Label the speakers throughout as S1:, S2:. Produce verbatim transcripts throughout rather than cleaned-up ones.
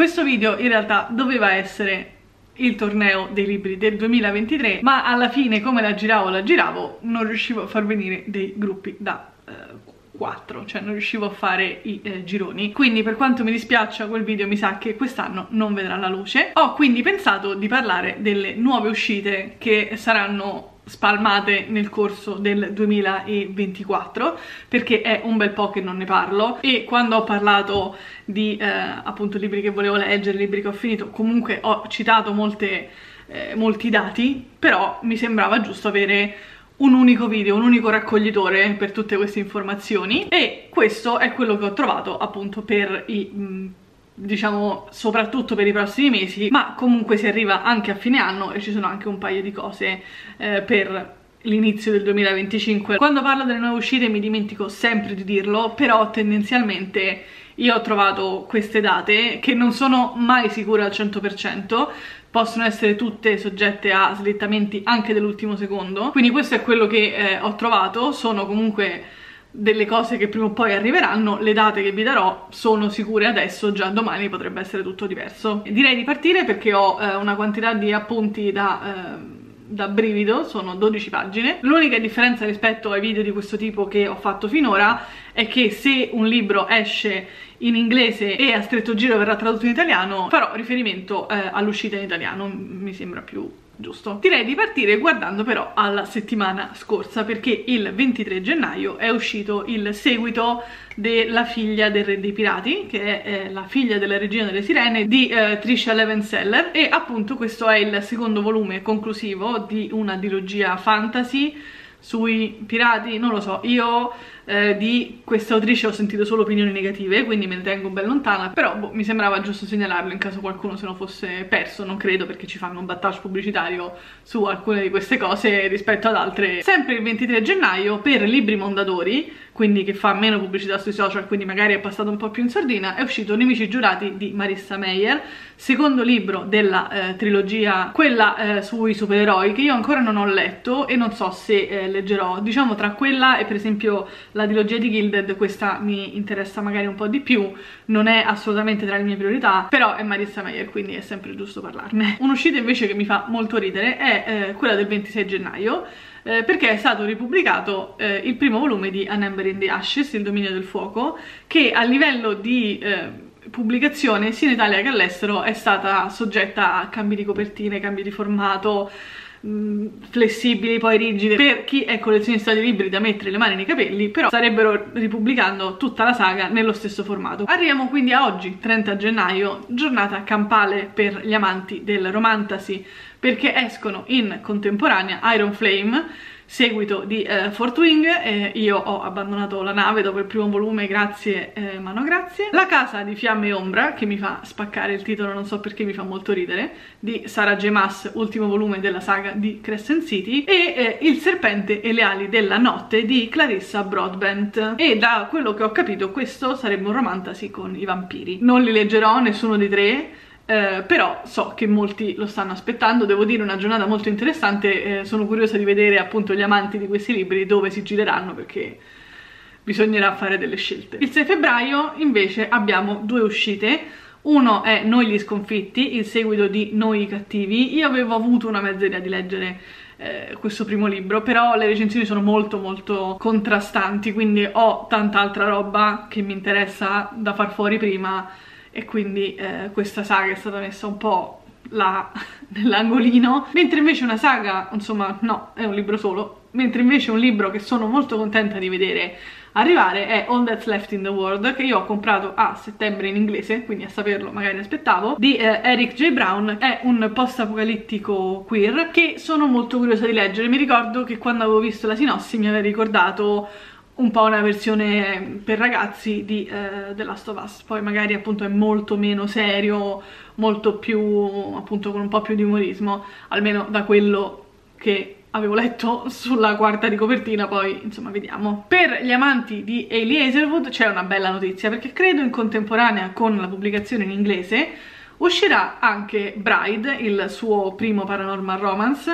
S1: Questo video in realtà doveva essere il torneo dei libri del duemilaventitré, ma alla fine, come la giravo la giravo, non riuscivo a far venire dei gruppi da eh, quattro, cioè non riuscivo a fare i eh, gironi, quindi per quanto mi dispiaccia quel video mi sa che quest'anno non vedrà la luce. Ho quindi pensato di parlare delle nuove uscite che saranno spalmate nel corso del duemilaventiquattro, perché è un bel po' che non ne parlo, e quando ho parlato di eh, appunto libri che volevo leggere, libri che ho finito, comunque ho citato molte, eh, molti dati, però mi sembrava giusto avere un unico video, un unico raccoglitore per tutte queste informazioni, e questo è quello che ho trovato appunto per i mh, diciamo soprattutto per i prossimi mesi, ma comunque si arriva anche a fine anno e ci sono anche un paio di cose eh, per l'inizio del duemilaventicinque. Quando parlo delle nuove uscite mi dimentico sempre di dirlo, però tendenzialmente io ho trovato queste date che non sono mai sicure al cento per cento, possono essere tutte soggette a slittamenti anche dell'ultimo secondo, quindi questo è quello che eh, ho trovato. Sono comunque delle cose che prima o poi arriveranno, le date che vi darò sono sicure adesso, già domani potrebbe essere tutto diverso. Direi di partire perché ho eh, una quantità di appunti da... Eh, da brivido, sono dodici pagine. L'unica differenza rispetto ai video di questo tipo che ho fatto finora è che se un libro esce in inglese e a stretto giro verrà tradotto in italiano, farò riferimento eh, all'uscita in italiano, mi sembra più giusto. Direi di partire guardando però alla settimana scorsa, perché il ventitré gennaio è uscito il seguito della figlia del re dei pirati, che è eh, la figlia della regina delle sirene di eh, Tricia Levenseller, e appunto questo è il secondo volume conclusivo di una dilogia fantasy sui pirati. Non lo so, io eh, di questa autrice ho sentito solo opinioni negative, quindi me ne tengo ben lontana, però boh, mi sembrava giusto segnalarlo in caso qualcuno se lo fosse perso. Non credo, perché ci fanno un battage pubblicitario su alcune di queste cose rispetto ad altre. Sempre il ventitré gennaio per Libri Mondadori, quindi che fa meno pubblicità sui social, quindi magari è passato un po' più in sordina, è uscito Nemici giurati di Marissa Meyer, secondo libro della eh, trilogia, quella eh, sui supereroi, che io ancora non ho letto e non so se eh, leggerò. Diciamo tra quella e per esempio la trilogia di Gilded, questa mi interessa magari un po' di più, non è assolutamente tra le mie priorità, però è Marissa Meyer, quindi è sempre giusto parlarne. Un'uscita invece che mi fa molto ridere è eh, quella del ventisei gennaio, Eh, perché è stato ripubblicato eh, il primo volume di An Ember in the Ashes, Il dominio del fuoco, che a livello di eh, pubblicazione sia in Italia che all'estero è stata soggetta a cambi di copertine, cambi di formato, mh, flessibili poi rigide, per chi è collezionista di libri da mettere le mani nei capelli, però starebbero ripubblicando tutta la saga nello stesso formato. Arriviamo quindi a oggi, trenta gennaio, giornata campale per gli amanti del romantasy, perché escono in contemporanea Iron Flame, seguito di eh, Fourth Wing, eh, io ho abbandonato la nave dopo il primo volume, grazie eh, ma no grazie. La casa di Fiamme e Ombra, che mi fa spaccare il titolo, non so perché mi fa molto ridere, di Sarah J Maas, ultimo volume della saga di Crescent City, e eh, Il serpente e le ali della notte di Clarissa Broadbent, e da quello che ho capito questo sarebbe un romantasy con i vampiri. Non li leggerò nessuno dei tre, Eh, però so che molti lo stanno aspettando. Devo dire, una giornata molto interessante, eh, sono curiosa di vedere appunto gli amanti di questi libri dove si gireranno, perché bisognerà fare delle scelte. Il sei febbraio invece abbiamo due uscite. Uno è Noi gli sconfitti, il seguito di Noi i cattivi. Io avevo avuto una mezza idea di leggere eh, questo primo libro, però le recensioni sono molto molto contrastanti, quindi ho tanta altra roba che mi interessa da far fuori prima, e quindi eh, questa saga è stata messa un po' là nell'angolino. Mentre invece una saga, insomma no, è un libro solo, mentre invece un libro che sono molto contenta di vedere arrivare è All That's Left in the World, che io ho comprato a settembre in inglese, quindi a saperlo magari aspettavo, di eh, Eric J. Brown. È un post-apocalittico queer che sono molto curiosa di leggere. Mi ricordo che quando avevo visto la sinossi mi aveva ricordato un po' una versione per ragazzi di uh, The Last of Us, poi magari appunto è molto meno serio, molto più appunto con un po' più di umorismo, almeno da quello che avevo letto sulla quarta di copertina, poi insomma vediamo. Per gli amanti di Hailey Hazelwood c'è una bella notizia, perché credo in contemporanea con la pubblicazione in inglese uscirà anche Bride, il suo primo paranormal romance,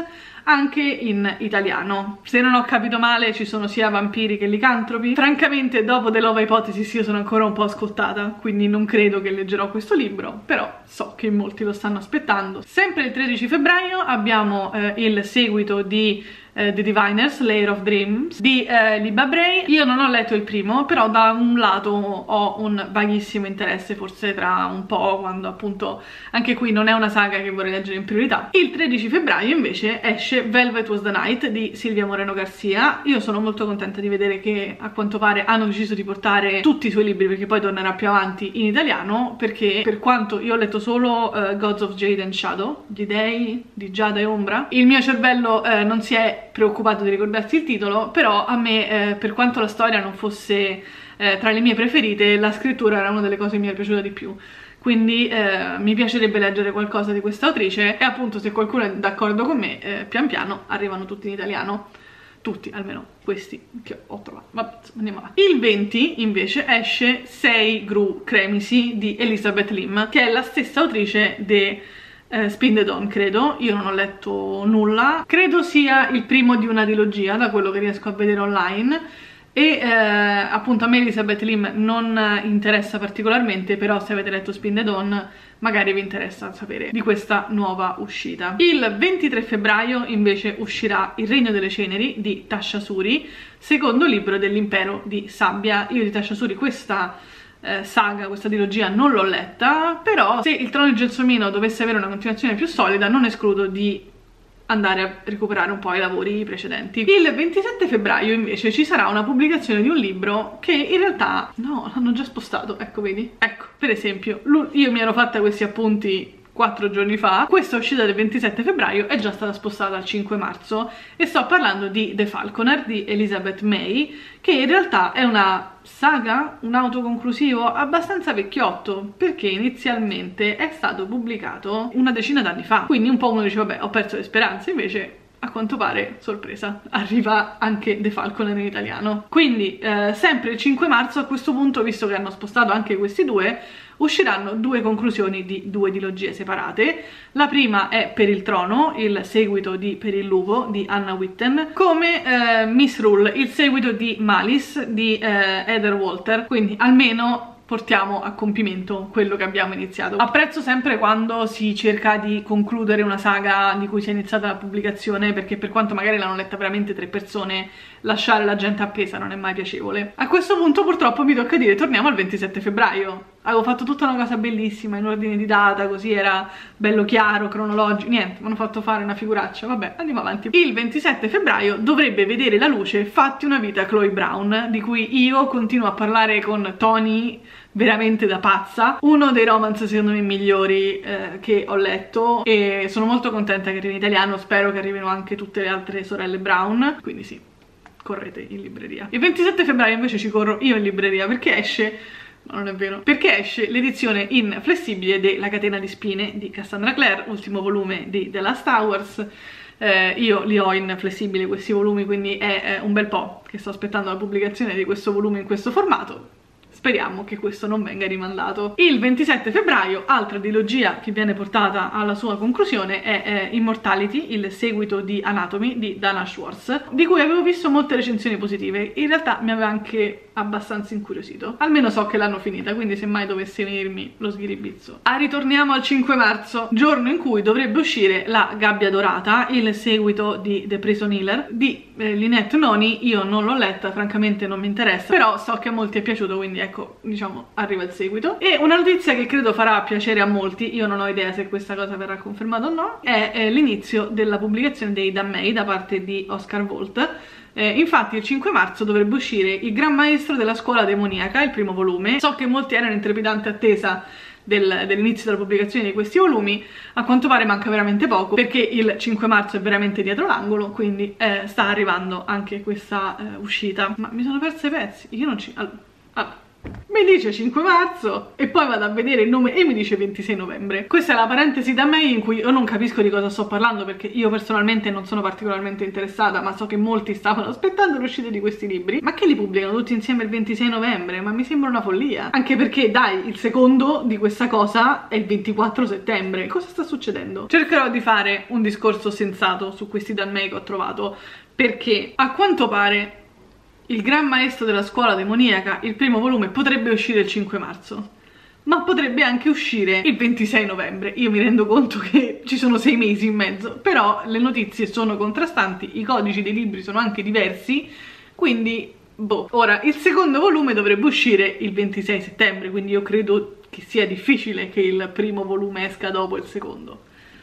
S1: anche in italiano. Se non ho capito male ci sono sia vampiri che licantropi. Francamente dopo The Love Hypothesis io sono ancora un po' scottata, quindi non credo che leggerò questo libro, però so che molti lo stanno aspettando. Sempre il tredici febbraio abbiamo eh, il seguito di Uh, The Diviners, Lair of Dreams di uh, Libba Bray. Io non ho letto il primo, però da un lato ho un vaghissimo interesse, forse tra un po', quando appunto anche qui non è una saga che vorrei leggere in priorità. Il tredici febbraio invece esce Velvet Was the Night di Silvia Moreno Garcia. Io sono molto contenta di vedere che a quanto pare hanno deciso di portare tutti i suoi libri, perché poi tornerà più avanti in italiano, perché per quanto io ho letto solo uh, Gods of Jade and Shadow, gli dei di Giada e Ombra, il mio cervello uh, non si è preoccupato di ricordarsi il titolo, però a me, eh, per quanto la storia non fosse eh, tra le mie preferite, la scrittura era una delle cose che mi è piaciuta di più. Quindi eh, mi piacerebbe leggere qualcosa di questa autrice, e appunto se qualcuno è d'accordo con me, eh, pian piano arrivano tutti in italiano. Tutti, almeno questi che ho trovato. Vabbè, andiamo avanti. Il venti invece esce Sei Gru Cremisi di Elizabeth Lim, che è la stessa autrice di Uh, Spin the Dawn, credo. Io non ho letto nulla, credo sia il primo di una trilogia da quello che riesco a vedere online, e uh, appunto a me Elizabeth Lim non interessa particolarmente, però se avete letto Spin the Dawn magari vi interessa sapere di questa nuova uscita. Il ventitré febbraio invece uscirà Il Regno delle Ceneri di Tasha Suri, secondo libro dell'Impero di Sabbia. Io di Tasha Suri questa Eh, saga, questa trilogia non l'ho letta, però se Il Trono di Gelsomino dovesse avere una continuazione più solida non escludo di andare a recuperare un po' i lavori precedenti. Il ventisette febbraio invece ci sarà una pubblicazione di un libro che in realtà no, l'hanno già spostato, ecco vedi? Ecco, per esempio, io mi ero fatta questi appunti quattro giorni fa, questa uscita del ventisette febbraio è già stata spostata al cinque marzo, e sto parlando di The Falconer di Elizabeth May, che in realtà è una saga, un autoconclusivo abbastanza vecchiotto, perché inizialmente è stato pubblicato una decina d'anni fa, quindi un po' uno dice vabbè, ho perso le speranze, invece a quanto pare, sorpresa, arriva anche The Falconer in italiano. Quindi eh, sempre il cinque marzo, a questo punto, visto che hanno spostato anche questi due, usciranno due conclusioni di due trilogie separate. La prima è Per il Trono, il seguito di Per il Lupo di Anna Whitten, come eh, Misrule, il seguito di Malice di eh, Heather Walter, quindi almeno portiamo a compimento quello che abbiamo iniziato. Apprezzo sempre quando si cerca di concludere una saga di cui si è iniziata la pubblicazione, perché per quanto magari l'hanno letta veramente tre persone, lasciare la gente appesa non è mai piacevole. A questo punto purtroppo mi tocca dire torniamo al ventisette febbraio. Avevo fatto tutta una cosa bellissima in ordine di data, così era bello chiaro, cronologico, niente, mi hanno fatto fare una figuraccia, vabbè, andiamo avanti. Il ventisette febbraio dovrebbe vedere la luce Fatti una vita Chloe Brown, di cui io continuo a parlare con Tony veramente da pazza, uno dei romance secondo me migliori eh, che ho letto, e sono molto contenta che arrivi in italiano, spero che arrivino anche tutte le altre sorelle Brown, quindi sì, correte in libreria. Il ventisette febbraio invece ci corro io in libreria, perché esce, no, non è vero, perché esce l'edizione in flessibile della Catena di Spine di Cassandra Clare, ultimo volume di The Last Hours. Eh, io li ho in flessibile questi volumi, quindi è, è un bel po' che sto aspettando la pubblicazione di questo volume in questo formato. Speriamo che questo non venga rimandato. Il ventisette febbraio, altra trilogia che viene portata alla sua conclusione è eh, Immortality, il seguito di Anatomy di Dana Schwartz, di cui avevo visto molte recensioni positive. In realtà mi aveva anche abbastanza incuriosito. Almeno so che l'hanno finita, quindi se mai dovesse venirmi lo sghiribizzo. Ah, ritorniamo al cinque marzo, giorno in cui dovrebbe uscire La Gabbia Dorata, il seguito di The Prison Healer di eh, Lynette Noni. Io non l'ho letta, francamente non mi interessa, però so che a molti è piaciuto, quindi ecco, diciamo, arriva il seguito. E una notizia che credo farà piacere a molti, io non ho idea se questa cosa verrà confermata o no, è eh, l'inizio della pubblicazione dei Dammei da parte di Oscar Volt. Eh, infatti il cinque marzo dovrebbe uscire Il Gran Maestro della Scuola Demoniaca, il primo volume. So che molti erano in trepidante attesa del, dell'inizio della pubblicazione di questi volumi, a quanto pare manca veramente poco, perché il cinque marzo è veramente dietro l'angolo, quindi eh, sta arrivando anche questa eh, uscita. Ma mi sono persa i pezzi, io non ci... Allora, allora. Mi dice cinque marzo e poi vado a vedere il nome e mi dice ventisei novembre. Questa è la parentesi da me in cui io non capisco di cosa sto parlando, perché io personalmente non sono particolarmente interessata, ma so che molti stavano aspettando l'uscita di questi libri. Ma che li pubblicano tutti insieme il ventisei novembre? Ma mi sembra una follia. Anche perché, dai, il secondo di questa cosa è il ventiquattro settembre. Cosa sta succedendo? Cercherò di fare un discorso sensato su questi danmei che ho trovato, perché a quanto pare Il Gran Maestro della Scuola Demoniaca, il primo volume, potrebbe uscire il cinque marzo, ma potrebbe anche uscire il ventisei novembre. Io mi rendo conto che ci sono sei mesi in mezzo, però le notizie sono contrastanti, i codici dei libri sono anche diversi, quindi boh. Ora, il secondo volume dovrebbe uscire il ventisei settembre, quindi io credo che sia difficile che il primo volume esca dopo il secondo.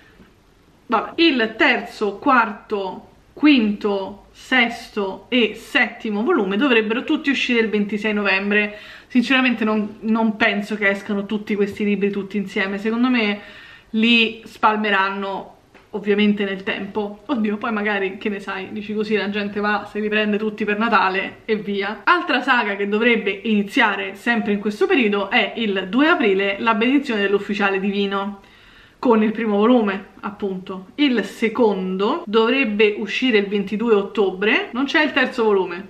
S1: Vabbè. Il terzo, quarto, quinto, sesto e settimo volume dovrebbero tutti uscire il ventisei novembre. Sinceramente non, non penso che escano tutti questi libri tutti insieme, secondo me li spalmeranno ovviamente nel tempo. Oddio, poi magari, che ne sai, dici così la gente va, se li prende tutti per Natale e via. Altra saga che dovrebbe iniziare sempre in questo periodo è il due aprile, La benedizione dell'ufficiale divino, con il primo volume, appunto. Il secondo dovrebbe uscire il ventidue ottobre, non c'è il terzo volume,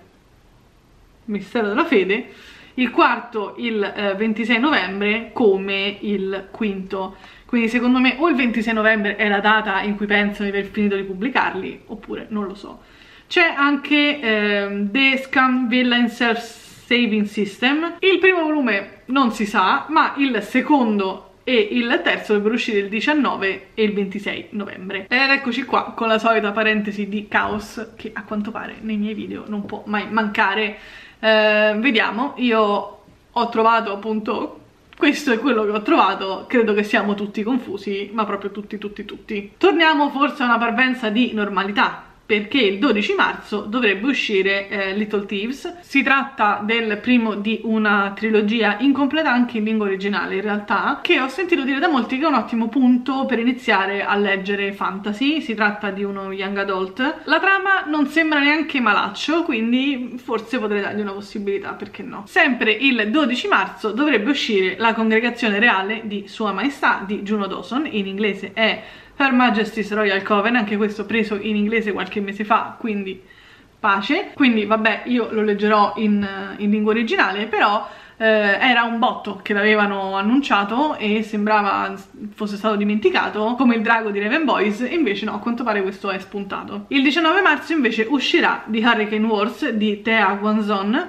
S1: Mistero della fede. Il quarto il eh, ventisei novembre come il quinto, quindi secondo me o il ventisei novembre è la data in cui pensano di aver finito di pubblicarli, oppure non lo so. C'è anche eh, The Scam Villain Self Saving System. Il primo volume non si sa, ma il secondo e il terzo dovrebbero uscire il diciannove e il ventisei novembre. Ed eccoci qua con la solita parentesi di caos che a quanto pare nei miei video non può mai mancare. Eh, vediamo, io ho trovato appunto, questo è quello che ho trovato, credo che siamo tutti confusi, ma proprio tutti tutti tutti. Torniamo forse a una parvenza di normalità, perché il dodici marzo dovrebbe uscire eh, Little Thieves. Si tratta del primo di una trilogia incompleta anche in lingua originale in realtà, che ho sentito dire da molti che è un ottimo punto per iniziare a leggere fantasy. Si tratta di uno young adult, la trama non sembra neanche malaccio, quindi forse potrei dargli una possibilità, perché no. Sempre il dodici marzo dovrebbe uscire La congregazione reale di Sua Maestà di Juno Dawson, in inglese è Her Majesty's Royal Coven, anche questo preso in inglese qualche mese fa, quindi pace. Quindi vabbè, io lo leggerò in, in lingua originale, però eh, era un botto che l'avevano annunciato e sembrava fosse stato dimenticato, come il drago di Raven Boys, e invece no, a quanto pare questo è spuntato. Il diciannove marzo invece uscirà The Hurricane Wars di Thea Guanzon,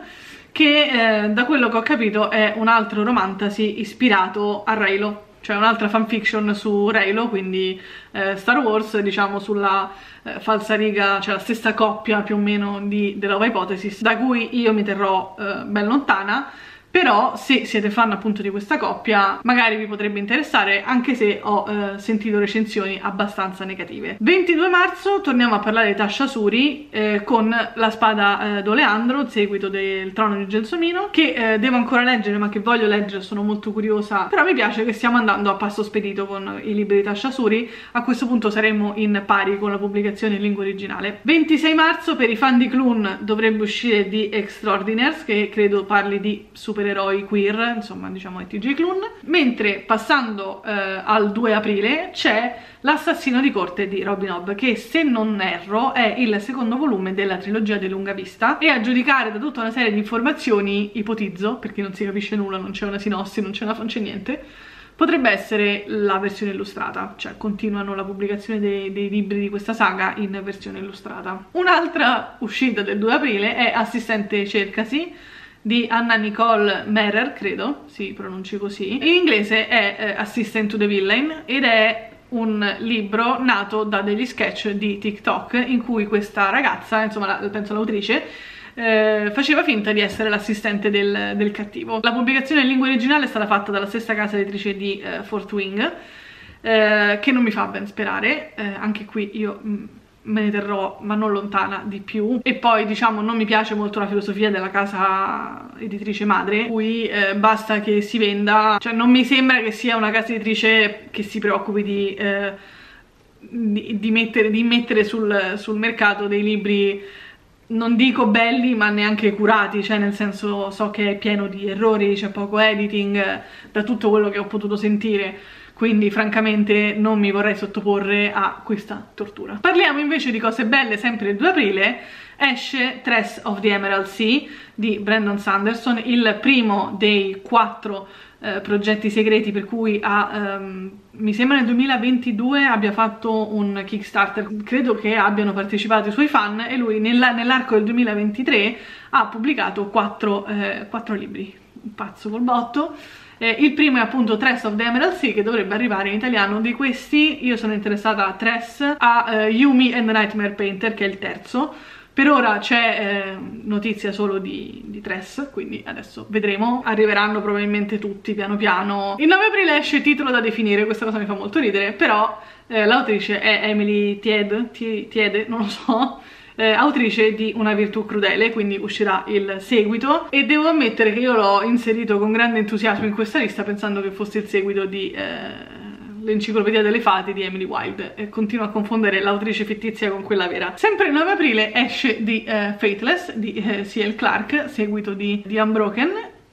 S1: che eh, da quello che ho capito è un altro romantasy ispirato a Reylo, cioè un'altra fanfiction su Reylo, quindi eh, Star Wars, diciamo sulla eh, falsariga, cioè la stessa coppia più o meno di The Love Hypothesis, da cui io mi terrò eh, ben lontana. Però se siete fan appunto di questa coppia magari vi potrebbe interessare, anche se ho eh, sentito recensioni abbastanza negative. ventidue marzo torniamo a parlare di Tasha Suri eh, con La spada eh, d'Oleandro, il seguito del Trono di Gelsomino, che eh, devo ancora leggere ma che voglio leggere, sono molto curiosa. Però mi piace che stiamo andando a passo spedito con i libri di Tasha Suri. A questo punto saremo in pari con la pubblicazione in lingua originale. ventisei marzo per i fan di Clun dovrebbe uscire The Extraordinaires, che credo parli di super eroi queer, insomma diciamo i T J Clun. Mentre passando eh, al due aprile c'è L'assassino di corte di Robin Hobb, che se non erro è il secondo volume della trilogia di Lunga Vista, e a giudicare da tutta una serie di informazioni, ipotizzo, perché non si capisce nulla, non c'è una sinossi, non c'è niente, potrebbe essere la versione illustrata, cioè continuano la pubblicazione dei, dei libri di questa saga in versione illustrata. Un'altra uscita del due aprile è Assistente Cercasi di Anna Nicole Merer, credo si pronunci così. In inglese è eh, Assistant to the Villain, ed è un libro nato da degli sketch di TikTok in cui questa ragazza, insomma la, penso l'autrice, eh, faceva finta di essere l'assistente del, del cattivo. La pubblicazione in lingua originale è stata fatta dalla stessa casa editrice di eh, Fourth Wing, eh, che non mi fa ben sperare. Eh, anche qui io mh, me ne terrò, ma non lontana, di più. E poi diciamo non mi piace molto la filosofia della casa editrice madre, cui eh, basta che si venda, cioè non mi sembra che sia una casa editrice che si preoccupi di, eh, di, di mettere, di mettere sul, sul mercato dei libri non dico belli ma neanche curati, cioè nel senso so che è pieno di errori, c'è poco editing, da tutto quello che ho potuto sentire, quindi francamente non mi vorrei sottoporre a questa tortura. Parliamo invece di cose belle, sempre il due aprile esce Tress of the Emerald Sea di Brandon Sanderson, il primo dei quattro eh, progetti segreti per cui ha, um, mi sembra nel duemilaventidue abbia fatto un Kickstarter, credo che abbiano partecipato i suoi fan, e lui nell'arco del duemilaventitré ha pubblicato quattro, eh, quattro libri, un pazzo col botto. Eh, il primo è appunto Tress of the Emerald Sea, che dovrebbe arrivare in italiano. Di questi io sono interessata a Tress, a uh, Yumi and the Nightmare Painter, che è il terzo. Per ora c'è eh, notizia solo di, di Tress, quindi adesso vedremo. Arriveranno probabilmente tutti piano piano. Il nove aprile esce Titolo da definire, questa cosa mi fa molto ridere, però eh, l'autrice è Emily Tiede, Tiede, non lo so, Eh, autrice di Una virtù crudele, quindi uscirà il seguito, e devo ammettere che io l'ho inserito con grande entusiasmo in questa lista pensando che fosse il seguito di eh, l'Enciclopedia delle Fate di Emily Wilde, e continuo a confondere l'autrice fittizia con quella vera. Sempre il nove aprile esce di eh, Fateless di eh, C L Clarke, seguito di The Unbroken.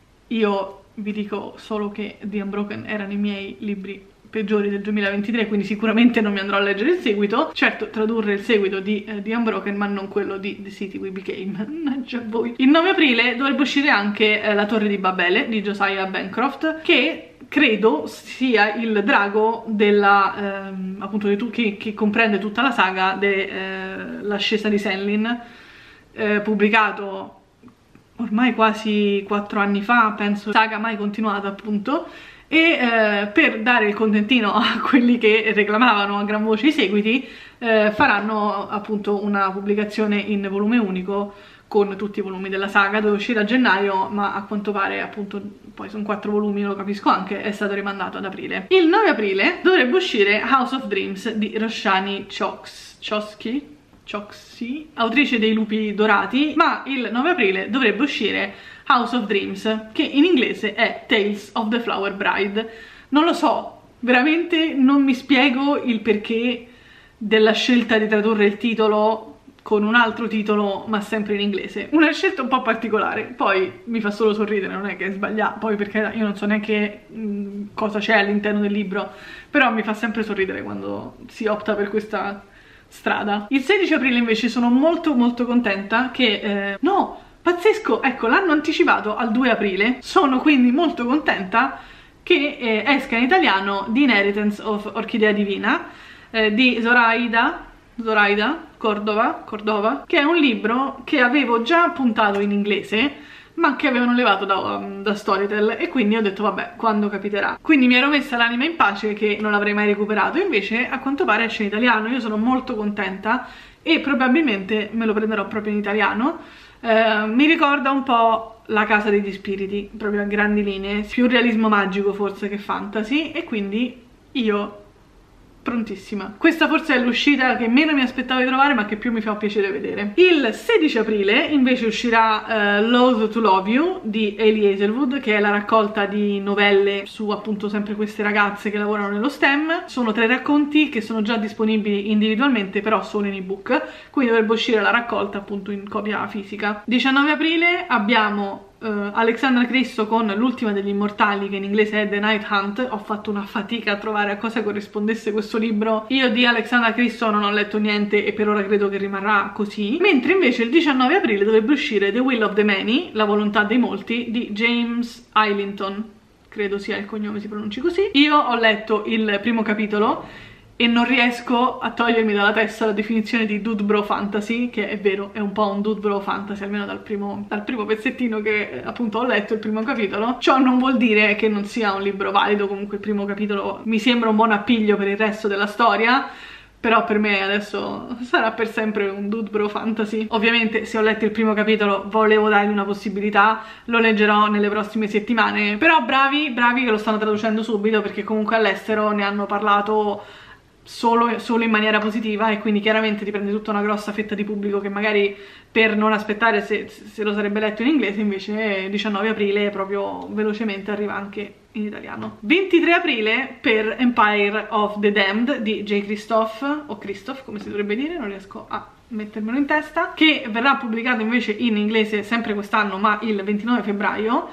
S1: Io vi dico solo che The Unbroken erano i miei libri peggiori del duemilaventitré, quindi sicuramente non mi andrò a leggere il seguito. Certo, tradurre il seguito di uh, The Unbroken, ma non quello di The City We Became. Mannaggia voi. Il nove aprile dovrebbe uscire anche uh, La Torre di Babele di Josiah Bancroft, che credo sia il drago della ehm, appunto di che, che comprende tutta la saga dell'ascesa eh, di Senlin, eh, pubblicato ormai quasi quattro anni fa, penso, saga mai continuata appunto. E eh, per dare il contentino a quelli che reclamavano a gran voce i seguiti, eh, faranno appunto una pubblicazione in volume unico con tutti i volumi della saga. Doveva uscire a gennaio, ma a quanto pare appunto, poi sono quattro volumi, lo capisco anche, è stato rimandato ad aprile. Il nove aprile dovrebbe uscire House of Dreams di Roshani Chokshi, Chokshi, autrice dei Lupi Dorati, ma il nove aprile dovrebbe uscire House of Dreams, che in inglese è Tales of the Flower Bride. Non lo so, veramente non mi spiego il perché della scelta di tradurre il titolo con un altro titolo ma sempre in inglese. Una scelta un po' particolare, poi mi fa solo sorridere, non è che è sbagliato, poi perché io non so neanche mh, cosa c'è all'interno del libro, però mi fa sempre sorridere quando si opta per questa strada. Il sedici aprile invece sono molto molto contenta che... Eh, no! Pazzesco! Ecco, l'hanno anticipato al due aprile, sono quindi molto contenta che eh, esca in italiano The Inheritance of Orchidea Divina eh, di Zoraida, Zoraida Cordova, Cordova, che è un libro che avevo già puntato in inglese ma che avevano levato da, um, da Storytel, e quindi ho detto vabbè, quando capiterà. Quindi mi ero messa l'anima in pace che non l'avrei mai recuperato, invece a quanto pare esce in italiano. Io sono molto contenta e probabilmente me lo prenderò proprio in italiano. Uh, mi ricorda un po' La Casa degli Spiriti, proprio a grandi linee, più realismo magico forse che fantasy, e quindi io prontissima. Questa forse è l'uscita che meno mi aspettavo di trovare ma che più mi fa piacere vedere. Il sedici aprile invece uscirà uh, Loath to Love You di Hailey Hazelwood, che è la raccolta di novelle su appunto sempre queste ragazze che lavorano nello STEM. Sono tre racconti che sono già disponibili individualmente, però solo in ebook, quindi dovrebbe uscire la raccolta appunto in copia fisica. diciannove aprile abbiamo Uh, Alexandra Cristo con L'ultima degli immortali, che in inglese è The Night Hunt. Ho fatto una fatica a trovare a cosa corrispondesse questo libro. Io di Alexandra Cristo non ho letto niente e per ora credo che rimarrà così. Mentre invece il diciannove aprile dovrebbe uscire The Will of the Many, La volontà dei molti, di James Islington, credo sia il cognome si pronunci così. Io ho letto il primo capitolo e non riesco a togliermi dalla testa la definizione di dude bro fantasy, che è vero, è un po' un dude bro fantasy, almeno dal primo, dal primo pezzettino che appunto ho letto, il primo capitolo. Ciò non vuol dire che non sia un libro valido, comunque il primo capitolo mi sembra un buon appiglio per il resto della storia, però per me adesso sarà per sempre un dude bro fantasy. Ovviamente se ho letto il primo capitolo volevo dargli una possibilità, lo leggerò nelle prossime settimane, però bravi, bravi che lo stanno traducendo subito, perché comunque all'estero ne hanno parlato Solo, solo in maniera positiva, e quindi chiaramente ti prende tutta una grossa fetta di pubblico che magari per non aspettare se, se lo sarebbe letto in inglese, invece diciannove aprile proprio velocemente arriva anche in italiano. ventitré aprile per Empire of the Damned di J. Christophe, o Christophe come si dovrebbe dire, non riesco a mettermelo in testa, che verrà pubblicato invece in inglese sempre quest'anno, ma il ventinove febbraio.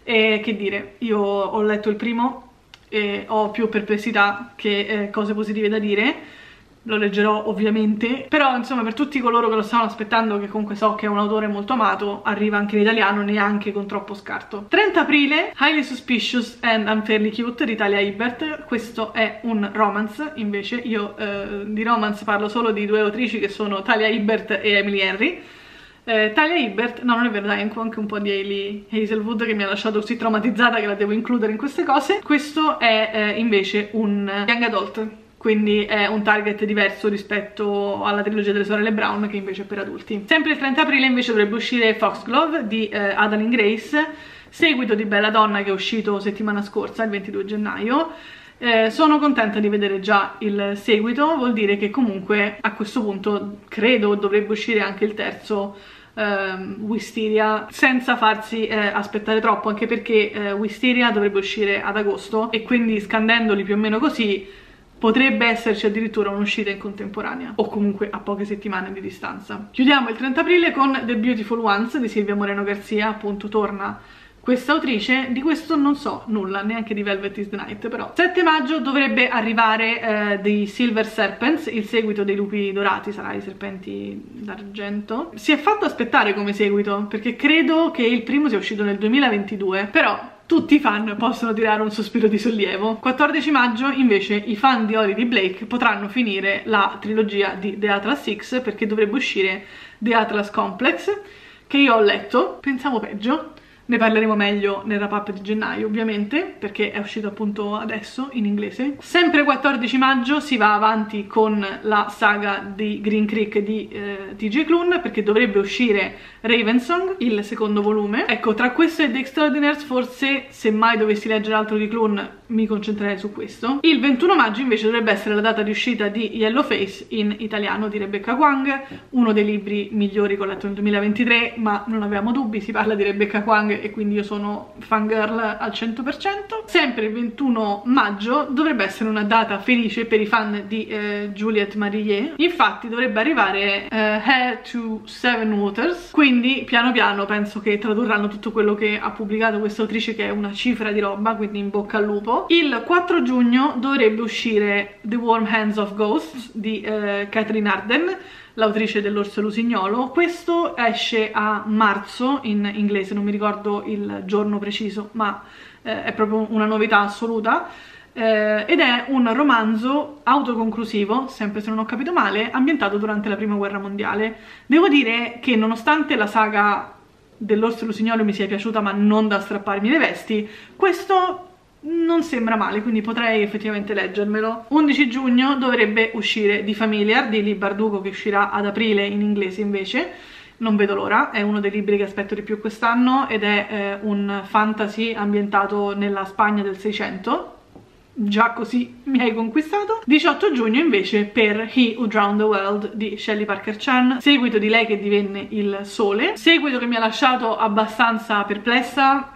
S1: E che dire, io ho letto il primo e ho più perplessità che eh, cose positive da dire. Lo leggerò ovviamente, però insomma per tutti coloro che lo stavano aspettando, che comunque so che è un autore molto amato, arriva anche in italiano, neanche con troppo scarto. trenta aprile, Highly Suspicious and Unfairly Cute di Talia Hibbert. Questo è un romance, invece io eh, di romance parlo solo di due autrici che sono Talia Hibbert e Emily Henry. Eh, Talia Hibbert, no non è vero, dai, anche un po' di Hailey Hazelwood che mi ha lasciato così traumatizzata che la devo includere in queste cose. Questo è eh, invece un young adult, quindi è un target diverso rispetto alla trilogia delle sorelle Brown, che invece è per adulti. Sempre il trenta aprile invece dovrebbe uscire Foxglove di eh, Adalyn Grace, seguito di Bella Donna che è uscito settimana scorsa, il ventidue gennaio. Eh, sono contenta di vedere già il seguito, vuol dire che comunque a questo punto credo dovrebbe uscire anche il terzo ehm, Wisteria, senza farsi eh, aspettare troppo, anche perché eh, Wisteria dovrebbe uscire ad agosto e quindi scandendoli più o meno così potrebbe esserci addirittura un'uscita in contemporanea, o comunque a poche settimane di distanza. Chiudiamo il trenta aprile con The Beautiful Ones di Silvia Moreno Garcia, appunto torna questa autrice. Di questo non so nulla, neanche di Velvet is the Night, però. sette maggio dovrebbe arrivare eh, The Silver Serpents, il seguito dei Lupi Dorati, sarà i Serpenti d'Argento. Si è fatto aspettare come seguito, perché credo che il primo sia uscito nel duemilaventidue, però tutti i fan possono tirare un sospiro di sollievo. quattordici maggio invece i fan di Holly Blake potranno finire la trilogia di The Atlas Six, perché dovrebbe uscire The Atlas Complex, che io ho letto, pensavo peggio. Ne parleremo meglio nel wrap-up di gennaio ovviamente, perché è uscito appunto adesso in inglese. Sempre quattordici maggio si va avanti con la saga di Green Creek di eh, T J Klune, perché dovrebbe uscire Ravensong, il secondo volume. Ecco, tra questo e The Extraordinaires forse, se mai dovessi leggere altro di Klune, mi concentrerei su questo. Il ventuno maggio invece dovrebbe essere la data di uscita di Yellowface in italiano di Rebecca Kuang, uno dei libri migliori che ho letto nel duemilaventitré, ma non avevamo dubbi, si parla di Rebecca Kuang e quindi io sono fangirl al cento per cento. Sempre il ventuno maggio dovrebbe essere una data felice per i fan di eh, Juliette Marillier, infatti dovrebbe arrivare eh, Hair to Seven Waters, quindi piano piano penso che tradurranno tutto quello che ha pubblicato questa autrice, che è una cifra di roba, quindi in bocca al lupo. Il quattro giugno dovrebbe uscire The Warm Hands of Ghosts di eh, Catherine Arden, l'autrice dell'Orso Lusignolo. Questo esce a marzo in inglese, non mi ricordo il giorno preciso, ma eh, è proprio una novità assoluta. Eh, ed è un romanzo autoconclusivo, sempre se non ho capito male, ambientato durante la prima guerra mondiale. Devo dire che nonostante la saga dell'Orso Lusignolo mi sia piaciuta, ma non da strapparmi le vesti, questo non sembra male, quindi potrei effettivamente leggermelo. undici giugno dovrebbe uscire The Familiar di Leigh Bardugo, che uscirà ad aprile in inglese invece. Non vedo l'ora, è uno dei libri che aspetto di più quest'anno ed è eh, un fantasy ambientato nella Spagna del Seicento. Già così mi hai conquistato. diciotto giugno invece per He Who Drowned the World di Shelley Parker Chan, seguito di Lei che divenne il sole, seguito che mi ha lasciato abbastanza perplessa.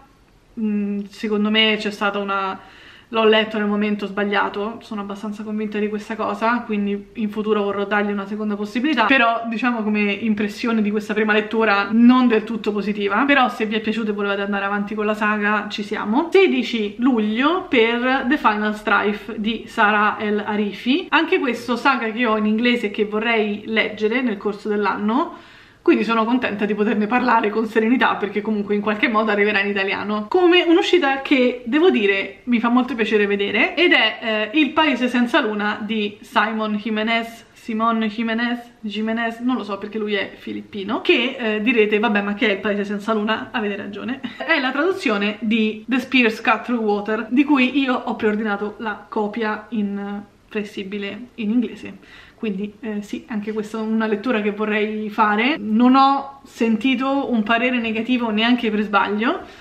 S1: Secondo me c'è stata una... l'ho letto nel momento sbagliato, sono abbastanza convinta di questa cosa, quindi in futuro vorrò dargli una seconda possibilità, però diciamo come impressione di questa prima lettura non del tutto positiva. Però se vi è piaciuto e volevate andare avanti con la saga, ci siamo. sedici luglio per The Final Strife di Sara El Arifi, anche questo saga che ho in inglese e che vorrei leggere nel corso dell'anno, quindi sono contenta di poterne parlare con serenità, perché comunque in qualche modo arriverà in italiano, come un'uscita che, devo dire, mi fa molto piacere vedere, ed è eh, Il Paese Senza Luna di Simon Jimenez, Simon Jimenez, Jimenez, non lo so perché lui è filippino, che eh, direte, vabbè, ma che è Il Paese Senza Luna? Avete ragione. È la traduzione di The Spears Cut Through Water, di cui io ho preordinato la copia in flessibile in inglese. Quindi eh, sì, anche questa è una lettura che vorrei fare. Non ho sentito un parere negativo neanche per sbaglio,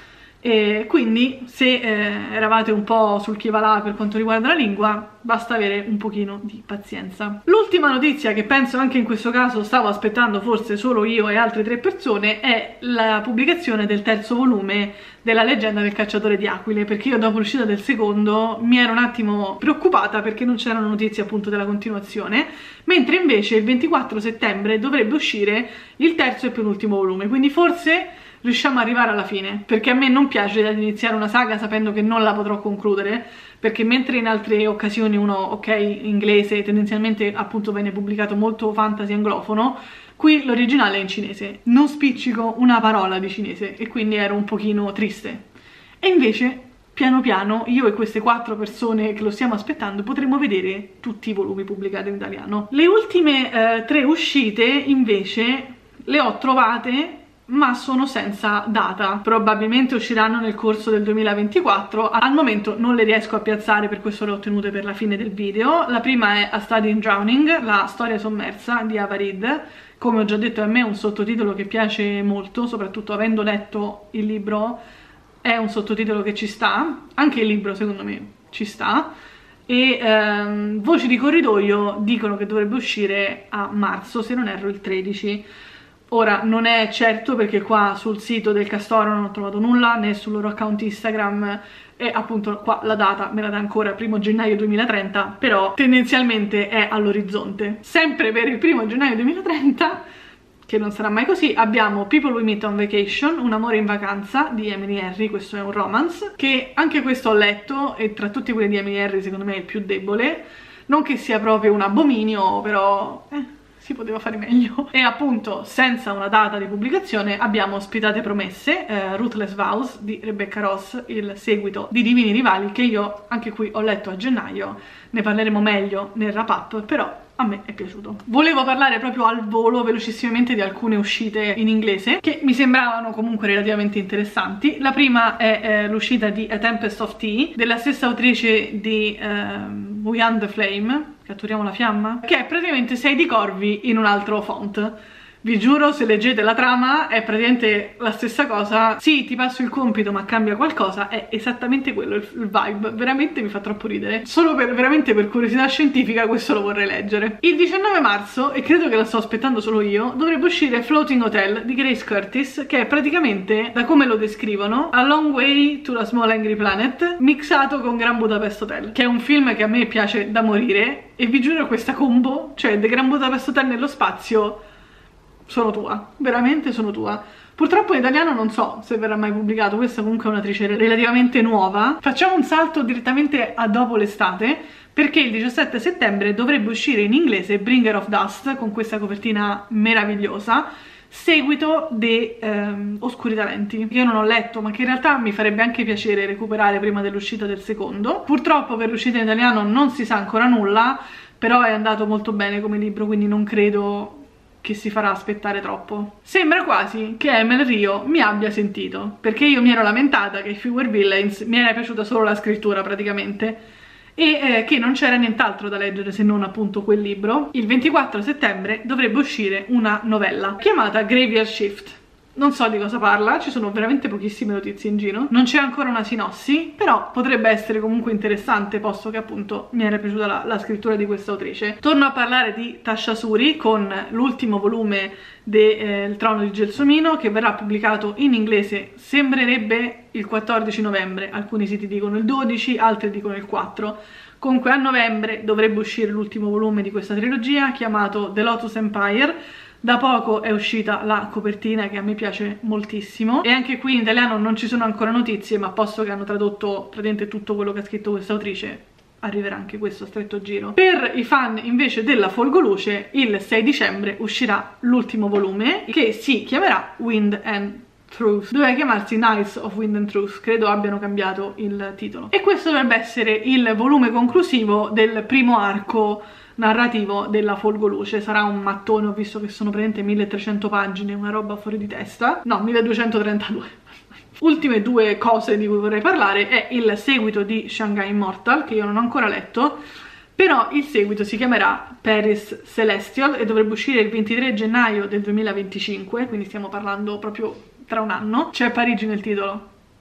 S1: E quindi se eh, eravate un po' sul chi va là per quanto riguarda la lingua, basta avere un pochino di pazienza. L'ultima notizia, che penso anche in questo caso stavo aspettando forse solo io e altre tre persone, è la pubblicazione del terzo volume della Leggenda del cacciatore di aquile, perché io dopo l'uscita del secondo mi ero un attimo preoccupata perché non c'erano notizie appunto della continuazione, mentre invece il ventiquattro settembre dovrebbe uscire il terzo e penultimo volume, quindi forse riusciamo ad arrivare alla fine, perché a me non piace ad iniziare una saga sapendo che non la potrò concludere, perché mentre in altre occasioni uno, ok, inglese, tendenzialmente appunto viene pubblicato molto fantasy anglofono, qui l'originale è in cinese, non spiccico una parola di cinese e quindi ero un pochino triste. E invece, piano piano, io e queste quattro persone che lo stiamo aspettando potremo vedere tutti i volumi pubblicati in italiano. Le ultime eh, tre uscite invece le ho trovate, ma sono senza data, probabilmente usciranno nel corso del duemilaventiquattro. Al momento non le riesco a piazzare, per questo le ho tenute per la fine del video. La prima è A Study in Drowning, la storia sommersa di Ava Reed. Come ho già detto, a me è un sottotitolo che piace molto, soprattutto avendo letto il libro è un sottotitolo che ci sta, anche il libro secondo me ci sta. E ehm, voci di corridoio dicono che dovrebbe uscire a marzo, se non erro il tredici. Ora non è certo, perché qua sul sito del Castoro non ho trovato nulla, né sul loro account Instagram, e appunto qua la data me la dà ancora primo gennaio duemilatrenta, però tendenzialmente è all'orizzonte. Sempre per il primo gennaio duemilatrenta, che non sarà mai così, abbiamo People We Meet on Vacation, Un amore in vacanza di Emily Henry. Questo è un romance, che anche questo ho letto, e tra tutti quelli di Emily Henry secondo me è il più debole, non che sia proprio un abominio, però... Eh. si poteva fare meglio. E appunto, senza una data di pubblicazione, abbiamo Spitate promesse, eh, Ruthless Vows di Rebecca Ross, il seguito di Divini Rivali, che io anche qui ho letto a gennaio. Ne parleremo meglio nel wrap up, però a me è piaciuto. Volevo parlare proprio al volo velocissimamente di alcune uscite in inglese che mi sembravano comunque relativamente interessanti. La prima è eh, l'uscita di A Tempest of Tea, della stessa autrice di ehm, We Hunt the Flame, Catturiamo la fiamma, che è praticamente Sei di corvi in un altro font. Vi giuro, se leggete la trama è praticamente la stessa cosa. Sì, ti passo il compito ma cambia qualcosa, è esattamente quello il, il vibe. Veramente mi fa troppo ridere. Solo per, veramente per curiosità scientifica questo lo vorrei leggere. Il diciannove marzo, e credo che la sto aspettando solo io, dovrebbe uscire Floating Hotel di Grace Curtis, che è praticamente, da come lo descrivono, A Long Way to a Small Angry Planet mixato con Grand Budapest Hotel, che è un film che a me piace da morire, e vi giuro questa combo, cioè The Grand Budapest Hotel nello spazio, sono tua, veramente sono tua. Purtroppo in italiano non so se verrà mai pubblicato, questa comunque è un'attrice relativamente nuova. Facciamo un salto direttamente a dopo l'estate, perché il diciassette settembre dovrebbe uscire in inglese Bringer of Dust, con questa copertina meravigliosa, seguito di ehm, Oscuri Talenti, che io non ho letto ma che in realtà mi farebbe anche piacere recuperare prima dell'uscita del secondo. Purtroppo per l'uscita in italiano non si sa ancora nulla, però è andato molto bene come libro, quindi non credo che si farà aspettare troppo. Sembra quasi che Emil Rio mi abbia sentito, perché io mi ero lamentata che Fewer Villains mi era piaciuta solo la scrittura praticamente, e eh, che non c'era nient'altro da leggere se non appunto quel libro. Il ventiquattro settembre dovrebbe uscire una novella chiamata Graveyard Shift. Non so di cosa parla, ci sono veramente pochissime notizie in giro, non c'è ancora una sinossi, però potrebbe essere comunque interessante, posto che appunto mi era piaciuta la, la scrittura di questa autrice. Torno a parlare di Tasha Suri con l'ultimo volume del eh, Trono di Gelsomino, che verrà pubblicato in inglese, sembrerebbe il quattordici novembre, alcuni siti dicono il dodici, altri dicono il quattro. Comunque a novembre dovrebbe uscire l'ultimo volume di questa trilogia, chiamato The Lotus Empire. Da poco è uscita la copertina, che a me piace moltissimo, e anche qui in italiano non ci sono ancora notizie, ma posto che hanno tradotto praticamente tutto quello che ha scritto questa autrice, arriverà anche questo a stretto giro. Per i fan invece della Folgoluce, il sei dicembre uscirà l'ultimo volume, che si chiamerà Wind and Truth. Doveva chiamarsi Nights of Wind and Truth, credo abbiano cambiato il titolo. E questo dovrebbe essere il volume conclusivo del primo arco narrativo della Folgoluce. Sarà un mattone, ho visto che sono praticamente milletrecento pagine, una roba fuori di testa, no, milleduecentotrentadue. Ultime due cose di cui vorrei parlare è il seguito di Shanghai Immortal, che io non ho ancora letto, però il seguito si chiamerà Paris Celestial e dovrebbe uscire il ventitré gennaio del duemilaventicinque, quindi stiamo parlando proprio tra un anno. C'è Parigi nel titolo,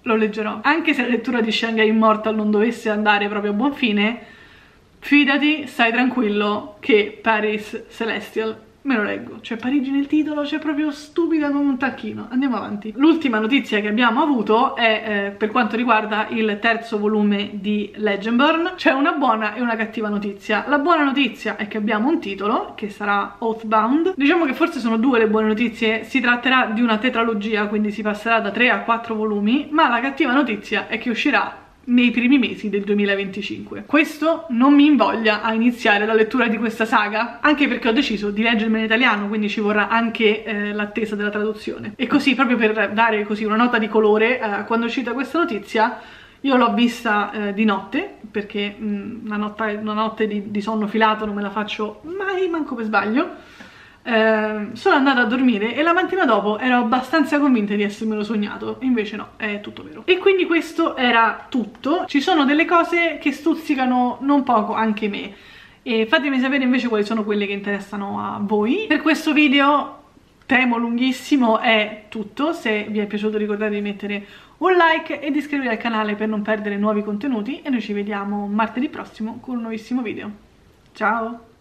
S1: lo leggerò. Anche se la lettura di Shanghai Immortal non dovesse andare proprio a buon fine, fidati, stai tranquillo che Paris Celestial me lo leggo. C'è Parigi nel titolo, c'è proprio stupida come un tacchino. Andiamo avanti. L'ultima notizia che abbiamo avuto è eh, per quanto riguarda il terzo volume di Legendborn. C'è una buona e una cattiva notizia. La buona notizia è che abbiamo un titolo che sarà Oathbound. Diciamo che forse sono due le buone notizie. Si tratterà di una tetralogia, quindi si passerà da tre a quattro volumi, ma la cattiva notizia è che uscirà nei primi mesi del duemilaventicinque. Questo non mi invoglia a iniziare la lettura di questa saga, anche perché ho deciso di leggermela in italiano, quindi ci vorrà anche eh, l'attesa della traduzione. E così, proprio per dare così una nota di colore, eh, quando è uscita questa notizia io l'ho vista eh, di notte, perché mh, una, notte, una notte di, di sonno filato non me la faccio mai, manco per sbaglio. Eh, sono andata a dormire e la mattina dopo ero abbastanza convinta di essermelo sognato, invece no, è tutto vero. E quindi questo era tutto. Ci sono delle cose che stuzzicano non poco anche me, e fatemi sapere invece quali sono quelle che interessano a voi. Per questo video, temo lunghissimo, è tutto. Se vi è piaciuto ricordate di mettere un like e di iscrivervi al canale per non perdere nuovi contenuti, e noi ci vediamo martedì prossimo con un nuovissimo video. Ciao!